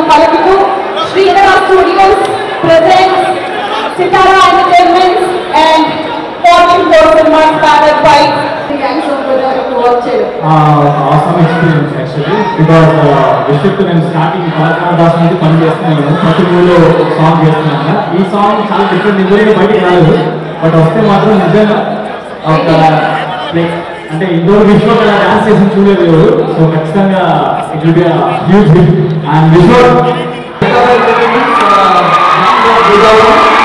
పలుకుతూ Sridhara Studios presents Sitara Entertainments and Fortune Cinemas powered by Gangs of Brother to watch it. Awesome experience actually because Vishwaktu నేను starting కళాకార దాస్ నుంచి పని చేస్తున్నాను. ప్రతి మూవీలో సాంగ్ చేస్తున్నాను. ఈ సాంగ్ చాలా డిఫరెంట్ ఇందులో బయటికి రాలేదు బట్ వస్తే మాత్రం నిజంగా ఒక అంటే ఇంకోటి విశ్వక్ అలా డాన్స్ చేసి చూడలేదు ఎవరు. సో ఖచ్చితంగా it will be huge hit and Vishwak